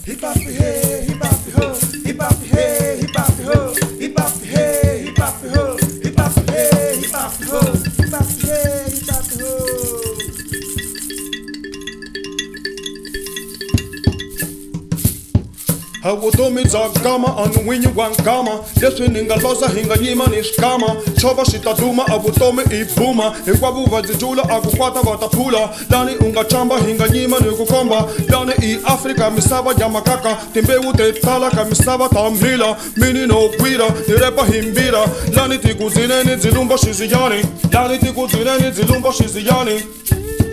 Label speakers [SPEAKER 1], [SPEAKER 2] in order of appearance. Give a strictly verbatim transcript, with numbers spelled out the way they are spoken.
[SPEAKER 1] hip hop hey, hip hop ho, hip hop hey, hip hop ho, hip hop hey, hip hop ho, hip hop hey, hip hop ho, hip hop hey, hip hop ho.
[SPEAKER 2] Hawutomi dzagama anu winyi wankama Yesu ningaloza hinga nyima nishkama Choba shitaduma avutomi ibuma Ikwabu vazijula akukwata vatapula Dani unga chamba hinga nyima nikukomba Dani i Afrika misaba ya makaka Timbe ute tala ka misaba tamhila Mini no kwira nirepa himbira Lani tikuzine ni zilumba shiziyani Lani tikuzine ni zilumba shiziyani